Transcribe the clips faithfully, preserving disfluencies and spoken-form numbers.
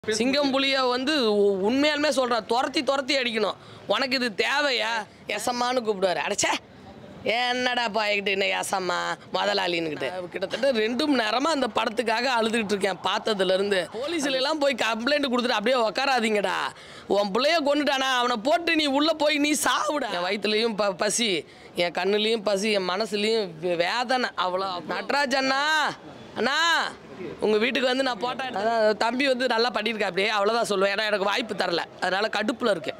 சிங்கம் புலியை வந்து உண்மையாலுமே சொல்கிறேன், துரத்தி துரத்தி அடிக்கணும். உனக்கு இது தேவையா? எசம்மான்னு கூப்பிடுவார். அடைச்சே என்னடா பாய்கிட்டு என்ன எசம்மா முதலாளின்னுக்கிட்டு கிட்டத்தட்ட ரெண்டு மணி நேரமாக அந்த படத்துக்காக அழுதுகிட்டு இருக்கேன் பார்த்ததுலேருந்து. போலீஸ்லாம் போய் கம்ப்ளைண்ட் கொடுத்துட்டு அப்படியே உக்காராதீங்கடா, உன் பிள்ளைய கொண்டுட்டானா அவனை போட்டு நீ உள்ளே போய் நீ சாப்பிட. என் வயிற்றுலையும் ப பசி என் கண்ணுலேயும் பசி, என் மனசுலேயும் வேதனை. அவ்வளோ நட்ராஜ் அண்ணா அண்ணா உங்கள் வீட்டுக்கு வந்து நான் போட்டேன். அதான் தம்பி வந்து நல்லா பண்ணியிருக்கேன், அப்படியே அவ்வளோதான் சொல்லுவேன். ஏன்னா எனக்கு வாய்ப்பு தரல, அதனால கடுப்பில் இருக்கு.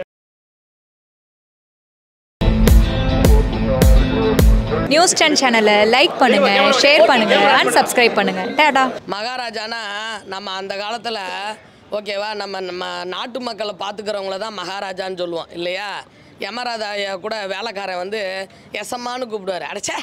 நியூஸ் டென் சேனலை லைக் பண்ணுங்க, ஷேர் பண்ணுங்க, அண்ட் சப்ஸ்கிரைப் பண்ணுங்க. டாடா. மகாராஜானா நம்ம அந்த காலத்தில் ஓகேவா, நம்ம நம்ம நாட்டு மக்களை பார்த்துக்கிறவங்கள தான் மகாராஜான்னு சொல்லுவோம் இல்லையா. யமராஜாய கூட வேலைக்காரன் வந்து எசம்மான்னு கூப்பிடுவார். அடைச்சே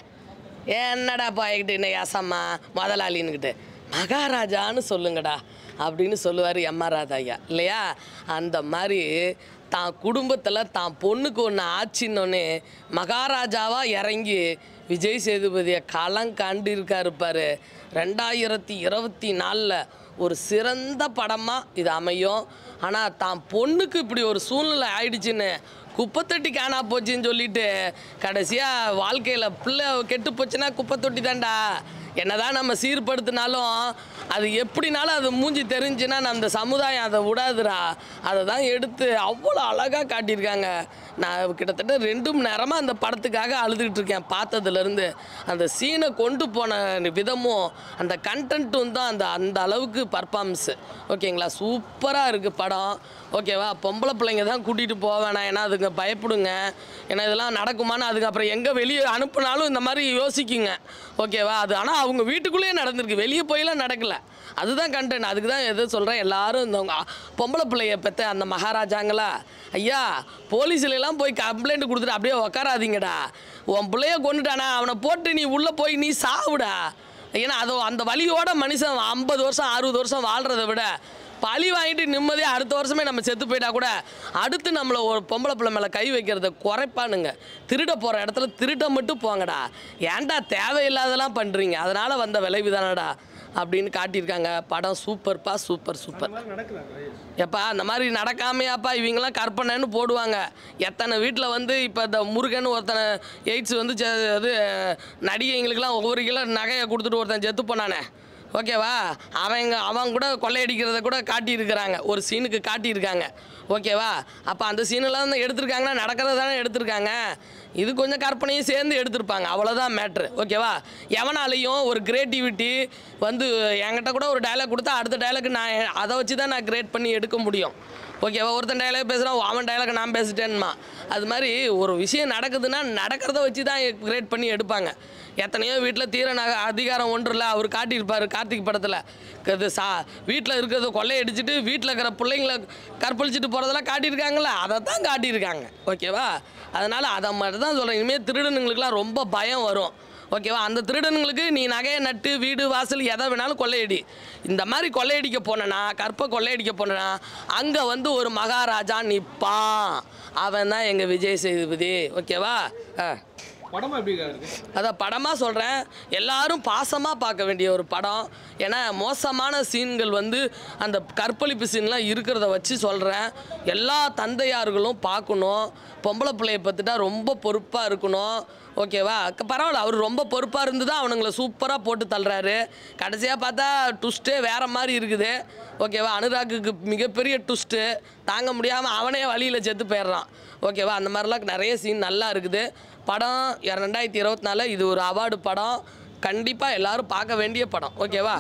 என்னடா பாய்கிட்டு என்ன எசம்மா முதலாளின்னுக்கிட்டு மகாராஜான்னு சொல்லுங்கடா அப்படின்னு சொல்லுவார் யமராஜாயா இல்லையா. அந்த மாதிரி தான் குடும்பத்தில் தான் பொண்ணுக்கு ஒன்று ஆச்சின்னொன்னே மகாராஜாவாக இறங்கி விஜய் சேதுபதியை களம் காண்டு இருக்காருப்பார். ரெண்டாயிரத்தி இருபத்தி நாலில் ஒரு சிறந்த படமாக இது அமையும். ஆனால் தான் பொண்ணுக்கு இப்படி ஒரு சூழ்நிலை ஆயிடுச்சுன்னு குப்பைத்தொட்டி காணா போச்சுன்னு சொல்லிட்டு கடைசியாக வாழ்க்கையில் பிள்ளை கெட்டு போச்சுன்னா குப்பைத்தொட்டி தான்டா. என்னதான் நம்ம சீர்படுத்தினாலும் அது எப்படினாலும் அது மூஞ்சி தெரிஞ்சுன்னா அந்த சமுதாயம் அதை விடாதுடா. அதை தான் எடுத்து அவ்வளோ அழகாக காட்டியிருக்காங்க. நான் கிட்டத்தட்ட ரெண்டு மணி நேரமாக அந்த படத்துக்காக அழுதுகிட்டு இருக்கேன் பார்த்ததுலேருந்து. அந்த சீனை கொண்டு போன விதமும் அந்த கண்டென்ட்டும் தான் அந்த அந்த அளவுக்கு பர்ஃபார்மன்ஸு ஓகேங்களா. சூப்பராக இருக்குது படம் ஓகேவா. பொம்பளை பிள்ளைங்க தான் கூட்டிகிட்டு போவேணா, ஏன்னா அதுங்க பயப்படுங்க. ஏன்னா இதெல்லாம் நடக்குமான்னு அதுக்கு அப்புறம் எங்கே வெளியே அனுப்புனாலும் இந்த மாதிரி யோசிக்குங்க ஓகேவா. அது ஆனால் அவங்க வீட்டுக்குள்ளேயே நடந்திருக்கு, வெளியே போயெல்லாம் நடக்கலை. அதுதான் கண்டென்ட். அதுக்கு தான் எது சொல்கிறேன், எல்லோரும் இந்த பொம்பளை பிள்ளைய பெற்ற அந்த மகாராஜாங்களா ஐயா போலீஸ்லாம் போய் கம்ப்ளைண்ட் கொடுத்துட்டு அப்படியே உக்காராதீங்கடா, உன் பிள்ளைய கொண்டுட்டானா அவனை போட்டு நீ உள்ளே போய் நீ சாப்பிடா. ஏன்னா அதோ அந்த வலியோட மனுஷன் ஐம்பது வருஷம் அறுபது வருஷம் வாழ்கிறத விட பழி வாங்கிட்டு நிம்மதியாக அடுத்த வருஷமே நம்ம செத்து போயிட்டா கூட அடுத்து நம்மளை ஒரு பொம்பளை பிள்ளை மேலே கை வைக்கிறத குறைப்பானுங்க. திருட போகிற இடத்துல திருட மட்டும் போங்கடா, ஏன்டா தேவையில்லாதெல்லாம் பண்ணுறீங்க, அதனால் வந்த விளைவு தானடா அப்படின்னு காட்டியிருக்காங்க. படம் சூப்பர்ப்பா, சூப்பர் சூப்பர். எப்பா அந்த மாதிரி நடக்காமையாப்பா இவங்கெல்லாம் கற்பனைன்னு போடுவாங்க. எத்தனை வீட்டில் வந்து இப்போ இந்த முருகன் ஒருத்தனை எய்ட்ஸ் வந்து அது நடிகைங்களுக்கெல்லாம் ஒவ்வொரு கிலோ நகையை கொடுத்துட்டு ஒருத்தன் செத்து போனானே ஓகேவா. அவங்க அவங்க கூட கொள்ளையடிக்கிறத கூட காட்டியிருக்கிறாங்க, ஒரு சீனுக்கு காட்டியிருக்காங்க ஓகேவா. அப்போ அந்த சீனெல்லாம் வந்து எடுத்திருக்காங்கன்னா நடக்கிறத தானே எடுத்திருக்காங்க. இது கொஞ்சம் கற்பனையும் சேர்ந்து எடுத்திருப்பாங்க, அவ்வளோதான் மேட்ரு ஓகேவா. எவனாலையும் ஒரு கிரியேட்டிவிட்டி வந்து என்கிட்ட கூட ஒரு டைலாக் கொடுத்தா அடுத்த டைலாக் நான் அதை வச்சு தான் நான் கிரியேட் பண்ணி எடுக்க முடியும் ஓகேவா. ஒருத்தன் டைலாக் பேசுகிறான், அவன் டைலாக் நான் பேசிட்டேன்மா. அது மாதிரி ஒரு விஷயம் நடக்குதுன்னா நடக்கிறத வச்சு தான் கிரியேட் பண்ணி எடுப்பாங்க. எத்தனையோ வீட்டில் தீர நக அதிகாரம் ஒன்று இல்லை அவர் காட்டியிருப்பார் கார்த்திக் படத்தில். இது சா வீட்டில் இருக்கிறத கொள்ளையடிச்சிட்டு வீட்டில் இருக்கிற பிள்ளைங்கள கற்பழிச்சிட்டு போகிறதெல்லாம் காட்டியிருக்காங்களா, அதை தான் காட்டியிருக்காங்க ஓகேவா. அதனால் அதை மட்டும் தான் சொல்கிறேன். இனிமேல் திருடனுங்களுக்கெல்லாம் ரொம்ப பயம் வரும் ஓகேவா. அந்த திருடனுங்களுக்கு நீ நகையை நட்டு வீடு வாசல் எதை வேணாலும் கொள்ளையடி. இந்த மாதிரி கொள்ளையடிக்க போனேன்னா கற்பை கொள்ளையடிக்க போனேன்னா அங்கே வந்து ஒரு மகாராஜா நிற்பான், அவன் தான் எங்கள் விஜய் சேதுபதி ஓகேவா. ஆ படமா எப்படி இருக்கு? அதான் படமாக சொல்கிறேன், எல்லாரும் பாசமாக பார்க்க வேண்டிய ஒரு படம். ஏன்னா மோசமான சீன்கள் வந்து அந்த கற்பழிப்பு சீன்லாம் இருக்கிறத வச்சு சொல்கிறேன். எல்லா தந்தையார்களும் பார்க்கணும். பொம்பளை பிள்ளையை பார்த்துட்டா ரொம்ப பொறுப்பாக இருக்கணும் ஓகேவா. பரவாயில்ல, அவர் ரொம்ப பொறுப்பாக இருந்து தான் அவனுங்களை சூப்பராக போட்டு தள்ளுறாரு. கடைசியாக பார்த்தா ட்விஸ்ட்டே வேறு மாதிரி இருக்குது ஓகேவா. அனுராக்குக்கு மிகப்பெரிய ட்விஸ்ட்டு தாங்க முடியாமல் அவனே வழியில் செத்து போயிடுறான் ஓகேவா. அந்த மாதிரிலாம் நிறைய சீன் நல்லா இருக்குது. படம் ரெண்டாயிரத்தி இருபத்தி நாலு இது ஒரு அவார்டு படம், கண்டிப்பாக எல்லாரும் பார்க்க வேண்டிய படம் ஓகேவா.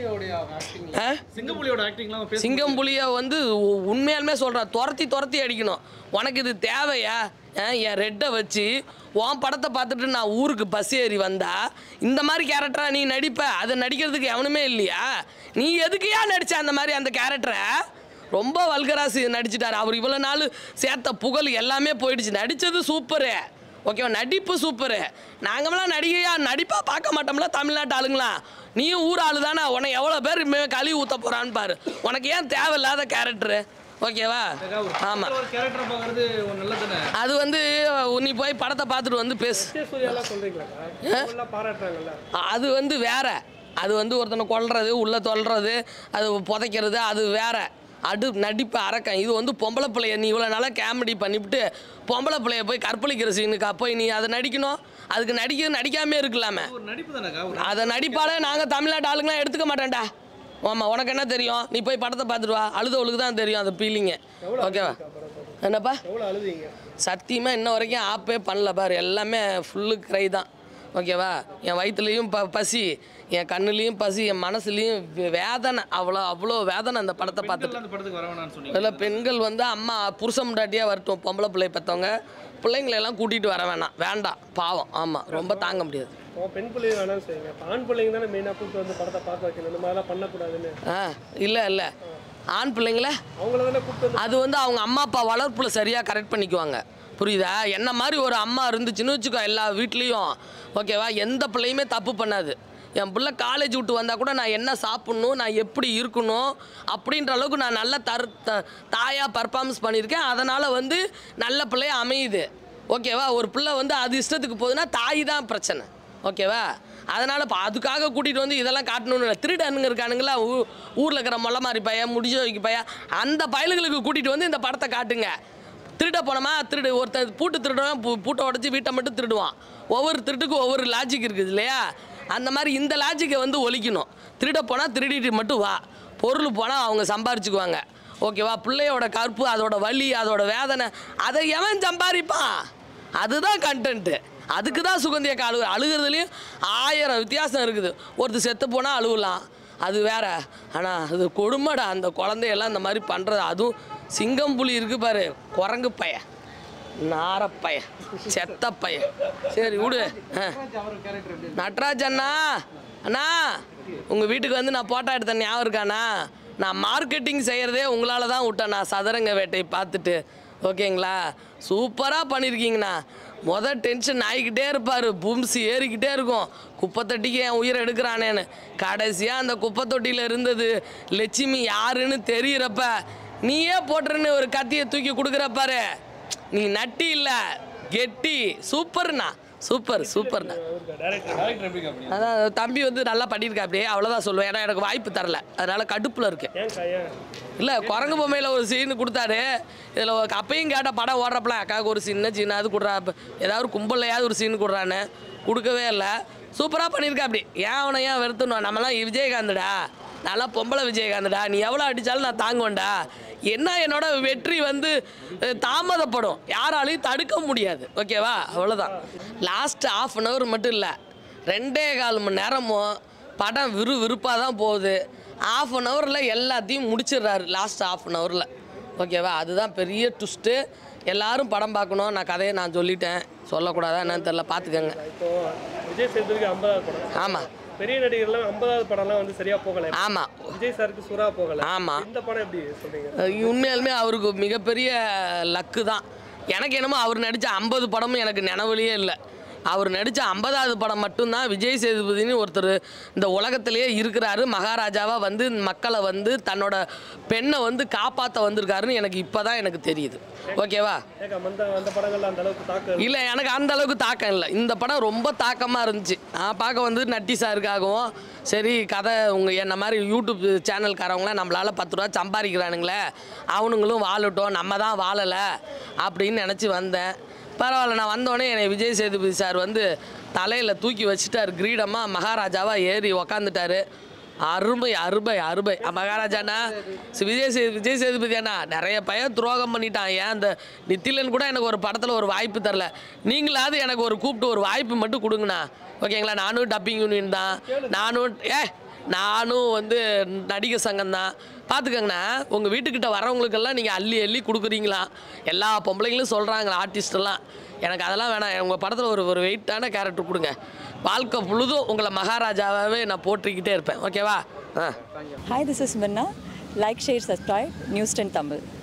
சிங்கம் புலியை வந்து உண்மையாலுமே சொல்கிறேன், துரத்தி துரத்தி அடிக்கணும். உனக்கு இது தேவையா? என் ரெட்டை வச்சு உன் படத்தை பார்த்துட்டு நான் ஊருக்கு பஸ் ஏறி வந்தா இந்த மாதிரி கேரக்டரா நீ நடிப்ப? அதை நடிக்கிறதுக்கு எவனுமே இல்லையா? நீ எதுக்கையா நடிச்ச அந்த மாதிரி அந்த கேரக்டரை? ரொம்ப வல்கராசி நடிச்சிட்டாரு அவர். இவ்வளோ நாள் சேர்த்த புகழ் எல்லாமே போயிடுச்சு. நடித்தது சூப்பரு ஓகேவா, நடிப்பு சூப்பரு. நாங்களாம் நடிகையா நடிப்பாக பார்க்க மாட்டோம்ல தமிழ்நாட்டு ஆளுங்களா. நீயும் ஊர் ஆளு தானே, உன்னை எவ்வளோ பேர் கழுவி ஊற்ற போகிறான்னு பாரு. உனக்கு ஏன் தேவையில்லாத கேரக்டரு ஓகேவா. ஆமாம், அது வந்து நீ போய் படத்தை பார்த்துட்டு வந்து பேசு. அது வந்து வேற அது வந்து ஒருத்தனை கொல்றது உள்ளே தொல்றது அது புதைக்கிறது அது வேற. அடு நடிப்பு அரக்கன். இது வந்து பொம்பளை பிள்ளைய நீ இவ்வளோ நாளாக காமெடி பண்ணிவிட்டு பொம்பளை பிள்ளைய போய் கற்பழிக்கிற சீனுக்கா போய் நீ அதை நடிக்கணும். அதுக்கு நடிக்க நடிக்காமே இருக்கலாமே. அதை நடிப்பாலே நாங்கள் தமிழ்நாட்டு ஆளுங்களாம் எடுத்துக்க மாட்டேன்டா. ஆமாம், உனக்கு என்ன தெரியும்? நீ போய் படத்தை பார்த்துட்டு வா. அழுதவளுக்கு தான் தெரியும் அந்த ஃபீலிங்கு. ஓகேவா? என்னப்பா சத்தியமாக இன்ன வரைக்கும் ஆப்பே பண்ணல பாரு. எல்லாமே ஃபுல்லு கிரை தான். ஓகேவா? என் வயிற்றுலேயும் ப பசி என் கண்ணுலேயும் பசி என் மனசுலேயும் வேதனை. அவ்வளோ அவ்வளோ வேதனை அந்த படத்தை பார்த்துட்டு. இல்லை பெண்கள் வந்து அம்மா புருஷன் முண்டாட்டியாக வரட்டும். பொம்பளை பிள்ளை பெற்றவங்க பிள்ளைங்களெல்லாம் கூட்டிகிட்டு வர வேணாம். வேண்டாம், பாவம். ஆமாம், ரொம்ப தாங்க முடியாது. பெண் பிள்ளைங்க வேணாம் செய்யுங்க. ஆண் பிள்ளைங்க தானே மெயினாக கூப்பிட்டு வந்து படத்தை பார்க்க வைக்கணும். இந்த மாதிரிலாம் பண்ணக்கூடாதுன்னு. ஆ இல்லை இல்லை ஆண் பிள்ளைங்கள அவங்கள தானே கூப்பிட்டு அது வந்து அவங்க அம்மா அப்பா வளர்ப்பில் சரியாக கரெக்ட் பண்ணிக்குவாங்க. புரியுதா? என்ன மாதிரி ஒரு அம்மா இருந்துச்சுன்னு வச்சுக்கோ எல்லா வீட்லேயும். ஓகேவா? எந்த பிள்ளையுமே தப்பு பண்ணாது. என் பிள்ளை காலேஜ் விட்டு வந்தால் கூட நான் என்ன சாப்பிட்ணும், நான் எப்படி இருக்கணும் அப்படின்ற அளவுக்கு நான் நல்ல தரு த தாயாக பர்ஃபார்மன்ஸ் பண்ணியிருக்கேன். அதனால் வந்து நல்ல பிள்ளைய அமையுது. ஓகேவா? ஒரு பிள்ளை வந்து அது இஷ்டத்துக்கு போகுதுன்னா தாய் தான் பிரச்சனை. ஓகேவா? அதனால் இப்போ அதுக்காக கூட்டிகிட்டு வந்து இதெல்லாம் காட்டணும்னு இல்லை. திருடனுங்க இருக்கானுங்களா ஊ ஊரில் இருக்கிற மொல்ல மாதிரி பையன் முடிஞ்ச வைக்க பையன் அந்த பயலுகளுக்கு கூட்டிகிட்டு வந்து இந்த படத்தை காட்டுங்க. திருட போனோமா திருடு ஒருத்தர் பூட்டு திருடுவான். பூ பூட்டை உடச்சி வீட்டை மட்டும் திருடுவான். ஒவ்வொரு திருட்டுக்கும் ஒவ்வொரு லாஜிக் இருக்குது இல்லையா? அந்த மாதிரி இந்த லாஜிக்கை வந்து ஒழிக்கணும். திருட போனால் திருடிட்டு மட்டும் வா. பொருள் போனால் அவங்க சம்பாரிச்சுக்குவாங்க. ஓகேவா? பிள்ளையோட கற்பு அதோட வலி அதோட வேதனை அதை எவன் சம்பாதிப்பான்? அதுதான் கண்டென்ட்டு. அதுக்கு தான் சுகந்தி அக்கா அழுகு அழுகிறதுலேயும் ஆயிரம் வித்தியாசம் இருக்குது. ஒருத்தர் செத்து போனால் அழுகலாம், அது வேற. ஆனால் அது கொடுமைடா அந்த குழந்தையெல்லாம் இந்த மாதிரி பண்ணுறது. அதுவும் சிங்கம் புலி இருக்குது பாரு, குரங்கு பைய நாரப்பைய செத்த பைய. சரி விடு. நட்ராஜ் அண்ணா அண்ணா உங்கள் வீட்டுக்கு வந்து நான் போட்டோ எடுத்தேன் ஞாபகம் இருக்காண்ணா? நான் மார்க்கெட்டிங் செய்கிறதே உங்களால் தான் விட்டேண்ணா. சதுரங்க வேட்டை பார்த்துட்டு. ஓகேங்களா? சூப்பராக பண்ணியிருக்கீங்கண்ணா. மொதல் டென்ஷன் ஆகிக்கிட்டே இருப்பார். பூம்சி ஏறிக்கிட்டே இருக்கும். குப்பை தொட்டிக்கு என் உயிரை எடுக்கிறானேன்னு. கடைசியாக அந்த குப்பை தொட்டியில் இருந்தது லட்சுமி யாருன்னு தெரிகிறப்ப நீயே போட்டுருன்னு ஒரு கத்தியை தூக்கி கொடுக்குறப்பாரு. நீ நட்டி இல்லை கெட்டி. சூப்பர்ண்ணா, சூப்பர் சூப்பர்ண்ணா. அதான் தம்பி வந்து நல்லா பண்ணியிருக்கா. அப்படியே அவ்வளோதான் சொல்லுவேன். ஏன்னா எனக்கு வாய்ப்பு தரல, அதனால் கடுப்பில் இருக்கு. இல்லை குரங்கு பொம்மையில் ஒரு சீனு கொடுத்தாரு. இதில் அப்பையும் கேட்டால் படம் ஓடுறப்பல அக்காவுக்கு ஒரு சின்ன சீனாவது கொடுறா, ஏதாவது கும்பலையாவது ஒரு சீனு கொடுறான்னு கொடுக்கவே இல்லை. சூப்பராக பண்ணியிருக்கா. அப்படி ஏன் அவனை ஏன் வெறுத்துணும்? நம்மலாம் விஜயகாந்தடா, நல்லா பொம்பளை விஜயகாந்தடா. நீ எவ்வளோ அடித்தாலும் நான் தாங்குவேன்டா. என்ன என்னோட வெற்றி வந்து தாமதப்படும், யாராலையும் தடுக்க முடியாது. ஓகேவா? அவ்வளோதான். லாஸ்ட் ஆஃப் அன் ஹவர் மட்டும் இல்லை, ரெண்டே கால் மணி நேரமும் படம் விறு விருப்பாக தான் போகுது. ஆஃப் அன் ஹவரில் எல்லாத்தையும் முடிச்சிடுறாரு லாஸ்ட் ஆஃப் அன் ஹவரில். ஓகேவா? அதுதான் பெரிய ட்விஸ்ட்டு. எல்லாரும் படம் பார்க்கணும். நான் கதையை நான் சொல்லிட்டேன், சொல்லக்கூடாதா என்னன்னு தெரியல, பார்த்துக்கங்க. விஜய் சேதுபதிக்கு ஐம்பதாவது படம். ஆமாம், பெரிய நடிகர்லாம் ஐம்பதாவது படம்லாம் வந்து சரியா போகல. ஆமாம், விஜய் சாருக்கு சூறா போகல. ஆமாம். இந்த படம் எப்படி சொல்றீங்க? உண்மையாலுமே அவருக்கு மிகப்பெரிய லக்கு தான். எனக்கு என்னமோ அவர் நடித்த ஐம்பது படமும் எனக்கு நினைவுலையே இல்லை. அவர் நடித்த ஐம்பதாவது படம் மட்டும்தான் விஜய் சேதுபதினு ஒருத்தர் இந்த உலகத்திலேயே இருக்கிறாரு. மகாராஜாவாக வந்து மக்களை வந்து தன்னோட பெண்ணை வந்து காப்பாற்ற வந்திருக்காருன்னு எனக்கு இப்போ தான் எனக்கு தெரியுது. ஓகேவா? இல்லை, எனக்கு அந்த அளவுக்கு தாக்கம் இல்லை. இந்த படம் ரொம்ப தாக்கமாக இருந்துச்சு. நான் பார்க்க வந்து நட்டி சாருக்காகவும் சரி கதை உங்கள் என்ன மாதிரி யூடியூப் சேனல்காரவங்களாம் நம்மளால் பத்து ரூபா சம்பாதிக்கிறானுங்களே, அவனுங்களும் வாழட்டும், நம்ம தான் வாழலை அப்படின்னு நினச்சி வந்தேன். பரவாயில்ல. நான் வந்தோடனே என்னை விஜய் சேதுபதி சார் வந்து தலையில் தூக்கி வச்சுட்டார். கிரீடமாக மகாராஜாவாக ஏறி உக்காந்துட்டார். அருமை அருமை அருமை. மகாராஜாண்ணா விஜய் சே விஜய் சேதுபதி அண்ணா நிறைய பையன் துரோகம் பண்ணிட்டான். ஏன் அந்த நித்திலன் கூட எனக்கு ஒரு படத்தில் ஒரு வாய்ப்பு தரல. நீங்களாவது எனக்கு ஒரு கூப்பிட்டு ஒரு வாய்ப்பு மட்டும் கொடுங்கண்ணா. ஓகேங்களா? நானும் டப்பிங் யூனியன் தான். நானும் ஏ நானும் வந்து நடிகர் சங்கம் தான். பார்த்துக்கங்கண்ணா, உங்கள் வீட்டுக்கிட்ட வரவங்களுக்கெல்லாம் நீங்கள் அள்ளி அள்ளி கொடுக்குறீங்களா? எல்லா பொம்பளைங்களும் சொல்கிறாங்களா ஆர்டிஸ்டெல்லாம். எனக்கு அதெல்லாம் வேணாம். உங்கள் படத்தில் ஒரு ஒரு வெயிட்டான கேரக்டர் கொடுங்க. வாழ்க்கை முழுதும் உங்களை மகாராஜாவே நான் போற்றிக்கிட்டே இருப்பேன். ஓகேவா? ஆ. Hi, this is Minna. Like, share, subscribe. News ten Tamil.